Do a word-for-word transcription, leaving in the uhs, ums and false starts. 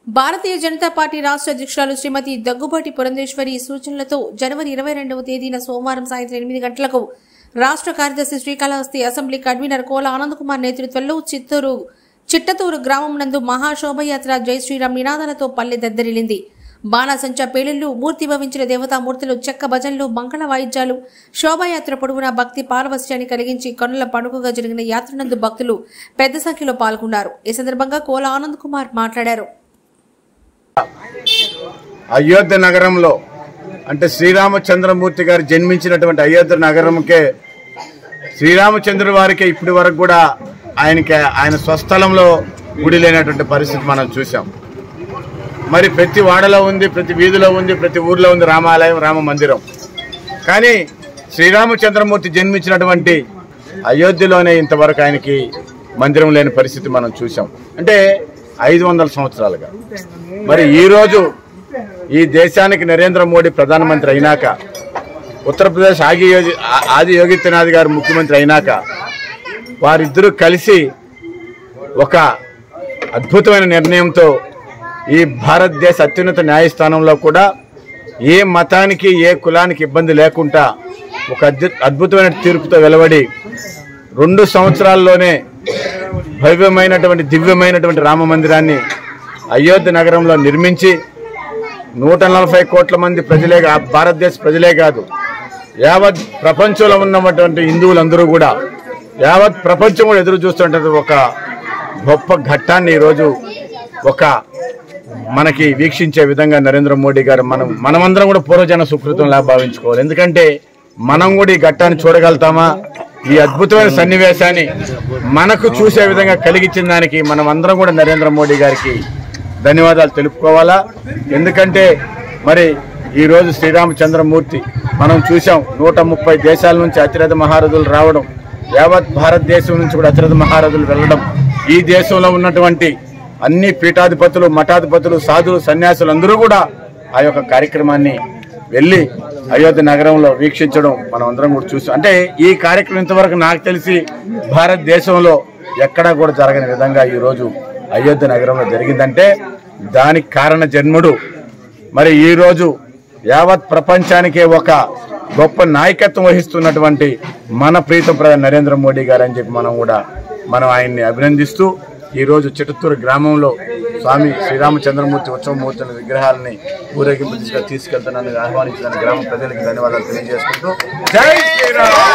Bharatiya Janata party రాష్ట్ర అధ్యక్షురాలు శ్రీమతి దగ్గుబాటి పురంధేశ్వరి సూచనలతో జనవరి ఇరవై రెండవ తేదీన సోమవారం సాయంత్రం ఎనిమిది గంటలకు రాష్ట్ర కార్యదర్శి శ్రీకాళహస్తి అసెంబ్లీ కన్వీనర్ కోల ఆనంద్ కుమార్ నేతృత్వంలో చిత్తూరు చిట్టతూరు గ్రామం నందు మహాశోభయాత్ర జై శ్రీరామ్ నినాదాలతో పల్లె దద్దరిల్లింది. బాణాసంచా పేలుళ్లు, మూర్తి భవించిన దేవతామూర్తులు, చెక్క భజనలు, మంగళ వాయిద్యాలు, శోభాయాత్ర పొడవునా భక్తి పారవశ్యాన్ని కలిగించి కన్నుల పండుగగా జరిగిన యాత్రనందు భక్తులు పెద్ద సంఖ్యలో పాల్గొన్నారు. ఈ సందర్భంగా కోల ఆనంద్ కుమార్ మాట్లాడారు. అయోధ్య నగరంలో అంటే శ్రీరామచంద్రమూర్తి గారు జన్మించినటువంటి అయోధ్య నగరంకే శ్రీరామచంద్రుడి వారికి ఇప్పటి వరకు కూడా ఆయనకి ఆయన స్వస్థలంలో గుడి లేనటువంటి పరిస్థితి మనం చూసాం. మరి ప్రతి వాడలో ఉంది, ప్రతి వీధిలో ఉంది, ప్రతి ఊర్లో ఉంది రామాలయం, రామ మందిరం. కానీ శ్రీరామచంద్రమూర్తి జన్మించినటువంటి అయోధ్యలోనే ఇంతవరకు ఆయనకి మందిరం లేని పరిస్థితి మనం చూసాం. అంటే ఐదు వందల సంవత్సరాలుగా. మరి ఈరోజు ఈ దేశానికి నరేంద్ర మోడీ ప్రధానమంత్రి అయినాక, ఉత్తరప్రదేశ్ ఆగి యోగి ఆది యోగిత్యనాథ్ గారు ముఖ్యమంత్రి అయినాక వారిద్దరూ కలిసి ఒక అద్భుతమైన నిర్ణయంతో ఈ భారతదేశ అత్యున్నత న్యాయస్థానంలో కూడా ఏ మతానికి ఏ కులానికి ఇబ్బంది లేకుండా ఒక అద్భుతమైన తీర్పుతో వెలువడి రెండు సంవత్సరాల్లోనే భవ్యమైనటువంటి దివ్యమైనటువంటి రామ మందిరాన్ని అయోధ్య నగరంలో నిర్మించి నూట నలభై కోట్ల మంది ప్రజలే భారతదేశ ప్రజలే కాదు, యావత్ ప్రపంచంలో ఉన్నటువంటి హిందువులందరూ కూడా యావత్ ప్రపంచం కూడా ఎదురు చూస్తున్నటువంటి ఒక గొప్ప ఘట్టాన్ని ఈరోజు ఒక మనకి వీక్షించే విధంగా నరేంద్ర మోడీ గారు మనం మనమందరం కూడా పూర్వజన సుకృతంలా భావించుకోవాలి. ఎందుకంటే మనం కూడా ఈ ఘట్టాన్ని చూడగలుగుతామా, ఈ అద్భుతమైన సన్నివేశాన్ని మనకు చూసే విధంగా కలిగించిన దానికి మనం అందరం కూడా నరేంద్ర మోడీ గారికి ధన్యవాదాలు తెలుపుకోవాలా. ఎందుకంటే మరి ఈరోజు శ్రీరామచంద్రమూర్తి మనం చూసాం, నూట ముప్పై దేశాల నుంచి అతిరథ మహారథులు రావడం, యావత్ భారతదేశం నుంచి కూడా అతిరథ మహారథులు వెళ్ళడం, ఈ దేశంలో ఉన్నటువంటి అన్ని పీఠాధిపతులు, మఠాధిపతులు, సాధులు, సన్యాసులు అందరూ కూడా ఆ యొక్క కార్యక్రమాన్ని వెళ్ళి అయోధ్య నగరంలో వీక్షించడం మనం అందరం కూడా చూసాం. అంటే ఈ కార్యక్రమం ఇంతవరకు నాకు తెలిసి భారతదేశంలో ఎక్కడా కూడా జరగని విధంగా ఈరోజు అయోధ్య నగరంలో జరిగిందంటే దానికి కారణ జన్ముడు మరి ఈరోజు యావత్ ప్రపంచానికే ఒక గొప్ప నాయకత్వం వహిస్తున్నటువంటి మన ప్రీతం ప్రధాని నరేంద్ర మోడీ గారు అని చెప్పి మనం కూడా మనం ఆయన్ని అభినందిస్తూ ఈరోజు చిట్టతూరు గ్రామంలో స్వామి శ్రీరామచంద్రమూర్తి ఉత్సవమూర్తుల విగ్రహాలని ఊరేగింపు దిశగా తీసుకెళ్తానని ఆహ్వానించిన గ్రామ ప్రజలకు ధన్యవాదాలు తెలియజేసుకుంటూ జై శ్రీరామ్.